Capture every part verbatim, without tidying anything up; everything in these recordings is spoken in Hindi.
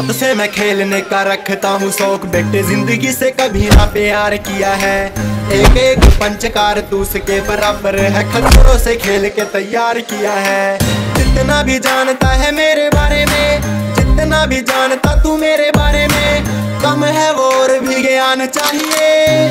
खुद से मैं खेलने का रखता हूँ शौक, बेटे जिंदगी से कभी ना प्यार किया है। एक एक पंच कारतूस के बराबर है, खतरों से खेल के तैयार किया है। जितना भी जानता है मेरे बारे में, जितना भी जानता तू मेरे बारे में, कम है वो और भी ज्ञान चाहिए।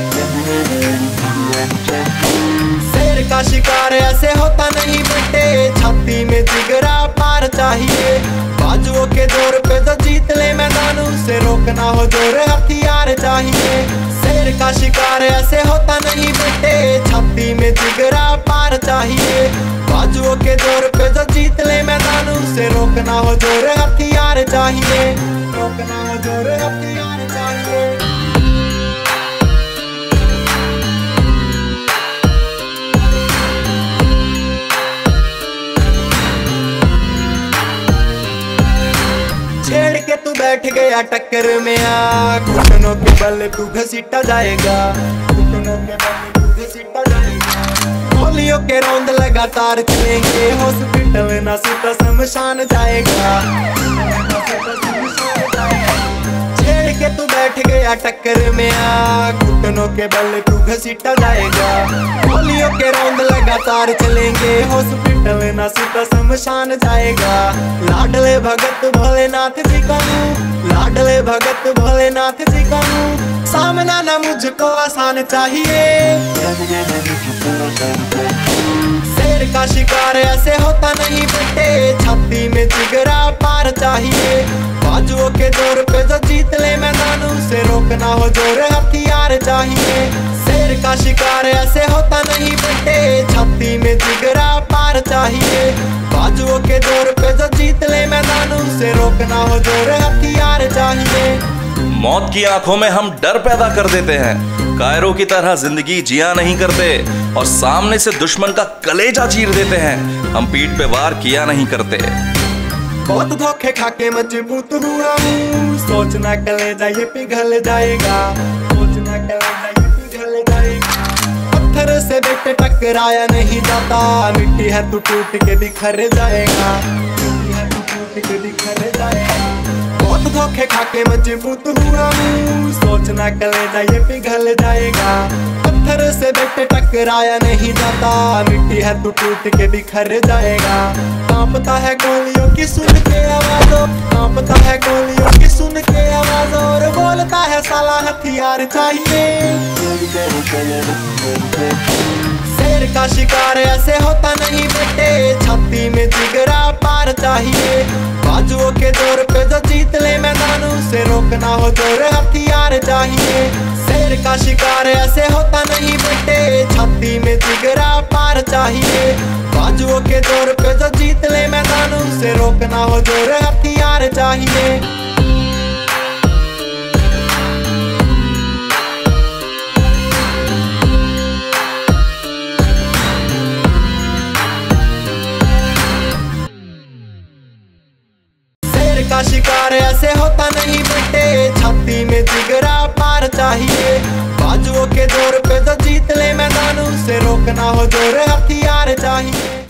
शेर का शिकार ऐसे होता नहीं बेटे, छाती में जिगरा पार चाहिए। बाजुओं के जोर पे जो जीत ले मैदान, उसे रोकना हो जोर हथियार चाहिए। शेर का शिकार ऐसे होता नहीं बेटे, छाती में जिगरा पार चाहिए। बाजुओं के जोर पे जो जीत ले मैदान, उसे रोकना हो जोर हथियार चाहिए। रोकना हो जोर हथियार चाहिए। छेड़ के तू बैठ गया टक्कर में आ, घुटनों के बल तू घसीटा जाएगा। घुटनों के बल तू घसीटा जाएगा। गोलियों के रौंद लगातार चलेंगे, हॉस्पिटल ना सीधा शमशान जाएगा। छेड़ के तू बैठ गया टक्कर में आ, घुटनों के बल तू घसीटा जाएगा। गोलियों के रौंद लगातार चलेंगे, हॉस्पिटल ना सीधा शमशान जाएगा। लाडले भगत भोलेनाथ जी का हूँ, लाडले भगत भोलेनाथ जी का हूँ। सामना ना मुझको आसान चाहिए। शेर का शिकार ऐसे होता नहीं बेटे, छाती में जिगरा पार चाहिए। बाजुओं के जोर पे जो जीत ले मैदान, उसे रोकना हो जोर हथियार चाहिए। शेर का शिकार ऐसे होता नहीं बेटे, छाती में जिगरा पार चाहिए। बाजुओं के जोर पे जो जीत ले मैदान, उसे रोकना हो जोर हथियार चाहिए। मौत की आंखों में हम डर पैदा कर देते हैं, कायरों की तरह जिंदगी जिया नहीं करते और सामने से दुश्मन का कलेजा चीर देते हैं, हम पीठ पे वार किया नहीं करते। बहुत धोखे खाके मजबूत हुआ हूँ, सोचना कलेजा ये पिघल जाएगा। सोचना कलेजा ये पिघल जाएगा। पत्थर से बेटे टकराया नहीं जाता, मिट्टी है तू टूट के बिखर जाएगा। मिट्टी है तू टूट के बिखर जाएगा। बहुत धोखे खाके मजबूत हुआ हूँ, सोचना कलेजा ये पिघल जाएगा। पत्थर से बेटे टकराया नहीं जाता, मिट्टी है तू टूट के बिखर जाएगा। कांपता है गोलियों की सुन के आवाज़ों, कांपता है गोलियों की सुन के आवाज़ों, और बोलता है साला हथियार चाहिए। शेर का शिकार ऐसे होता नहीं बेटे, छाती में जिगरा पार चाहिए। बाजुओं के जोर पे जो जीत ले मैदान, उसे रोकना हो जोर हथियार चाहिए। शेर का शिकार ऐसे होता नहीं बेटे, छाती में जिगरा पार चाहिए। बाजुओं के जोर पे जो जीत ले मैदान, उसे रोकना हो जोर हथियार चाहिए। का शिकार ऐसे होता नहीं बेटे, छाती में जिगरा पार चाहिए। बाजुओं के जोर पे जो जीत ले मैदान, उसे रोकना हो जोर हथियार चाहिए।